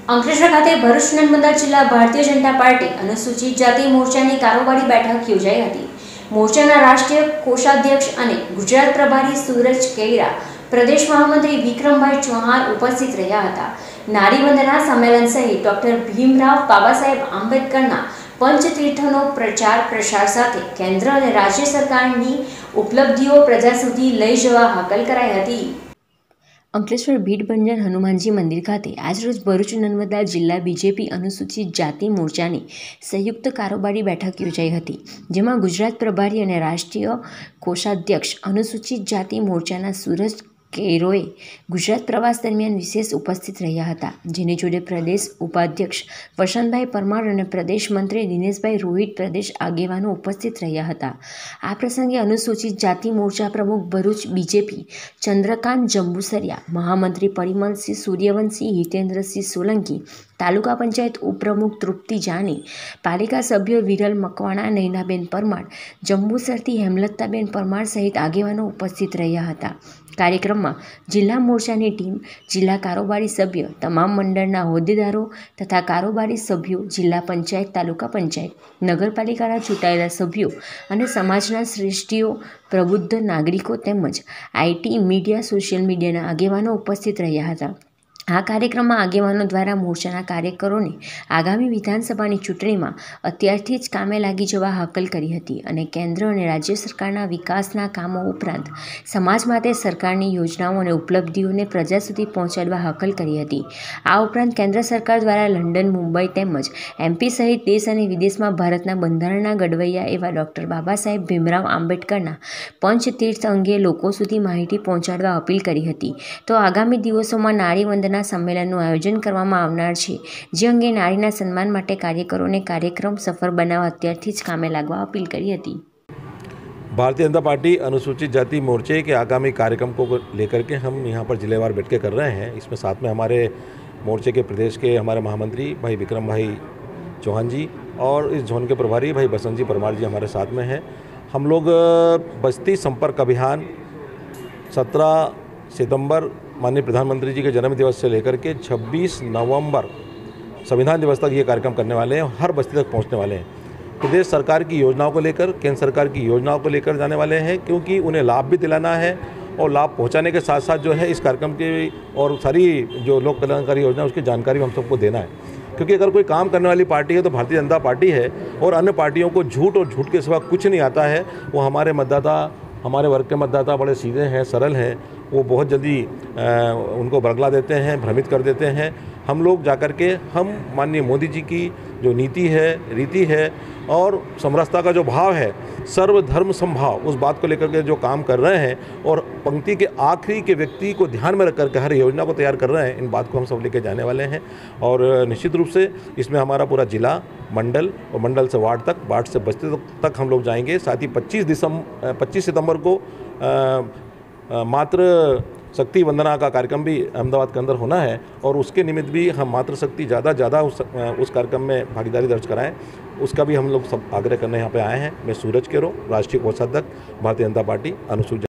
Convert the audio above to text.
અંકલેશ્વર ખાતે ભરૂચ નર્મદા જિલ્લા ભારતીય જનતા પાર્ટી અનુસૂચિત જાતિ મોરચાની કારોબારી બેઠક યોજાઈ હતી। મોરચાના રાષ્ટ્રીય કોષાધ્યક્ષ અને ગુજરાત પ્રભારી સુરજ કૈરા, પ્રદેશ મહામંત્રી વિક્રમભાઈ ચૌહાણ ઉપસ્થિત રહ્યા હતા। નારી વંદના સંમેલન સહિત ડોક્ટર ભીમરાવ બાબાસાહેબ આંબેડકરના પંચતીર્થોનો પ્રચાર પ્રસાર સાથે કેન્દ્ર અને રાજ્ય સરકારની ઉપલબ્ધિઓ પ્રજા સુધી લઈ જવા હાકલ કરાઈ હતી। અંકલેશ્વર ભીડ ભંજન હનુમાનજી મંદિર ખાતે આજરોજ ભરૂચ નર્મદા જિલ્લા બીજેપી અનુસૂચિત જાતિ મોરચાની સંયુક્ત કારોબારી બેઠક યોજાઈ હતી, જેમાં ગુજરાત પ્રભારી અને રાષ્ટ્રીય કોષાધ્યક્ષ અનુસૂચિત જાતિ મોરચાના સુરજ કૈરોએ ગુજરાત પ્રવાસ દરમિયાન વિશેષ ઉપસ્થિત રહ્યા હતા, જેની જોડે પ્રદેશ ઉપાધ્યક્ષ વસંતભાઈ પરમાર અને પ્રદેશ મંત્રી દિનેશભાઈ રોહિત પ્રદેશ આગેવાનો ઉપસ્થિત રહ્યા હતા। આ પ્રસંગે અનુસૂચિત જાતિ મોરચા પ્રમુખ ભરૂચ બીજેપી ચંદ્રકાંત જંબુસરિયા, મહામંત્રી પરિમલસિંહ સૂર્યવંશી, હિતેન્દ્રસિંહ સોલંકી, તાલુકા પંચાયત ઉપપ્રમુખ તૃપ્તિ જાની, પાલિકા સભ્યો વિરલ મકવાણા, નૈનાબેન પરમાર, જંબુસરથી હેમલતાબેન પરમાર સહિત આગેવાનો ઉપસ્થિત રહ્યા હતા। કાર્યક્રમમાં જિલ્લા મોરચાની ટીમ, જિલ્લા કારોબારી સભ્ય, તમામ મંડળના હોદ્દેદારો તથા કારોબારી સભ્યો, જિલ્લા પંચાયત, તાલુકા પંચાયત, નગરપાલિકાના ચૂંટાયેલા સભ્યો અને સમાજના શ્રેષ્ઠીઓ, પ્રબુદ્ધ નાગરિકો તેમજ આઈટી, મીડિયા, સોશિયલ મીડિયાના આગેવાનો ઉપસ્થિત રહ્યા હતા। આ કાર્યક્રમમાં આગેવાનો દ્વારા મોરચાના કાર્યકરોને આગામી વિધાનસભાની ચૂંટણીમાં અત્યારથી જ કામે લાગી જવા હાકલ કરી હતી અને કેન્દ્ર અને રાજ્ય સરકારના વિકાસના કામો ઉપરાંત સમાજ માટે સરકારની યોજનાઓ અને ઉપલબ્ધિઓને પ્રજા સુધી પહોંચાડવા હાકલ કરી હતી। આ ઉપરાંત કેન્દ્ર સરકાર દ્વારા લંડન, મુંબઈ તેમજ એમપી સહિત દેશ અને વિદેશમાં ભારતના બંધારણના ઘડવૈયા એવા ડૉક્ટર બાબાસાહેબ ભીમરાવ આંબેડકરના પંચતીર્થ અંગે લોકો સુધી માહિતી પહોંચાડવા અપીલ કરી હતી। તો આગામી દિવસોમાં નારી વંદના સંમેલનનું આયોજન કરવામાં આવનાર છે, જે અંગે નારીના સન્માન માટે કાર્યકરોને કાર્યક્રમ સફળ બનાવવા અત્યારથી જ कामे लागवा अपील करी थी। भारतीय जनता पार्टी अनुसूचित जाति मोर्चे के आगामी कार्यक्रम को लेकर के हम यहाँ पर जिलेवार बैठ के कर रहे हैं। इसमें साथ में हमारे मोर्चे के प्रदेश के हमारे महामंत्री भाई विक्रम भाई चौहान जी और इस जोन के प्रभारी भाई बसंत जी परमार जी हमारे साथ में हैं। हम लोग बस्ती संपर्क अभियान 17 सितंबर माननीय प्रधानमंत्री जी के जन्म दिवस से लेकर के 26 नवंबर संविधान दिवस तक ये कार्यक्रम करने वाले हैं और हर बस्ती तक पहुंचने वाले हैं। प्रदेश सरकार की योजनाओं को लेकर, केंद्र सरकार की योजनाओं को लेकर जाने वाले हैं, क्योंकि उन्हें लाभ भी दिलाना है और लाभ पहुंचाने के साथ साथ जो है इस कार्यक्रम की और सारी जो लोक कल्याणकारी योजना उसकी जानकारी भी हम सबको देना है। क्योंकि अगर कोई काम करने वाली पार्टी है तो भारतीय जनता पार्टी है और अन्य पार्टियों को झूठ और झूठ के सिवा कुछ नहीं आता है। वो हमारे मतदाता, हमारे वर्ग के मतदाता बड़े सीधे हैं, सरल हैं, वो बहुत जल्दी उनको बरगला देते हैं, भ्रमित कर देते हैं। हम लोग जाकर के हम माननीय मोदी जी की जो नीति है, रीति है और समरसता का जो भाव है, सर्वधर्म समभाव, उस बात को लेकर के जो काम कर रहे हैं और पंक्ति के आखिरी के व्यक्ति को ध्यान में रख करके हर योजना को तैयार कर रहे हैं, इन बात को हम सब लेके जाने वाले हैं। और निश्चित रूप से इसमें हमारा पूरा जिला, मंडल और मंडल से वार्ड तक, वार्ड से बस्ती तक हम लोग जाएंगे। साथ ही 25 सितंबर को मातृ शक्ति वंदना का कार्यक्रम भी अहमदाबाद के अंदर होना है और उसके निमित्त भी हम मातृशक्ति ज़्यादा उस कार्यक्रम में भागीदारी दर्ज कराएं, उसका भी हम लोग सब आग्रह करने यहाँ पे आए हैं। मैं सूरज करो, राष्ट्रीय कोषाध्यक्ष, भारतीय जनता पार्टी अनुसूचित